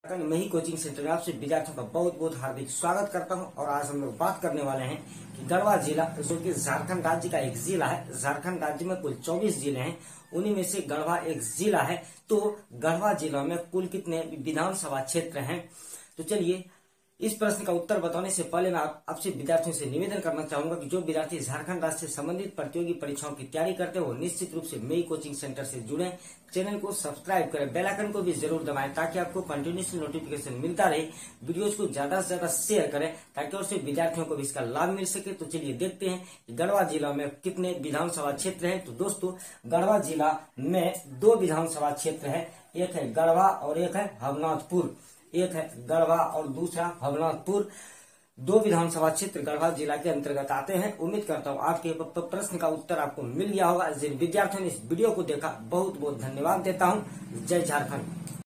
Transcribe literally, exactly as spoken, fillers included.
मैं ही coaching centre में आपसे विद्यार्थियों का बहुत बहुत हार्दिक स्वागत करता हूं। और आज हम लोग बात करने वाले हैं कि गढ़वा जिला जो कि झारखंड राज्य का एक जिला है। झारखंड राज्य में कुल चौबीस जिले हैं, उन्हीं में से गढ़वा एक जिला है। तो गढ़वा जिला में कुल कितने विधानसभा क्षेत्र हैं? तो चलिए, इस प्रश्न का उत्तर बताने से पहले मैं आप, आपसे विद्यार्थियों से निवेदन करना चाहूंगा कि जो विद्यार्थी झारखंड राज्य से संबंधित प्रतियोगी परीक्षाओं की तैयारी करते हैं वो निश्चित रूप से मेरी कोचिंग सेंटर से जुड़े, चैनल को सब्सक्राइब करें, बेल आइकन को भी जरूर दबाएं ताकि आपको कंटिन्यूस नोटिफिकेशन मिलता रहे। वीडियोज को ज्यादा से ज्यादा शेयर करें ताकि और से विद्यार्थियों को भी इसका लाभ मिल सके। तो चलिए देखते हैं कि गढ़वा जिला में कितने विधानसभा क्षेत्र हैं। तो दोस्तों, गढ़वा जिला में दो विधानसभा क्षेत्र है, एक है गढ़वा और एक है भवनाथपुर। एक है गढ़वा और दूसरा भवनाथपुर। दो विधानसभा क्षेत्र गढ़वा जिला के अंतर्गत आते हैं। उम्मीद करता हूँ आपके प्रश्न का उत्तर आपको मिल गया होगा। जिन विद्यार्थियों ने इस वीडियो को देखा बहुत बहुत धन्यवाद देता हूँ। जय झारखंड।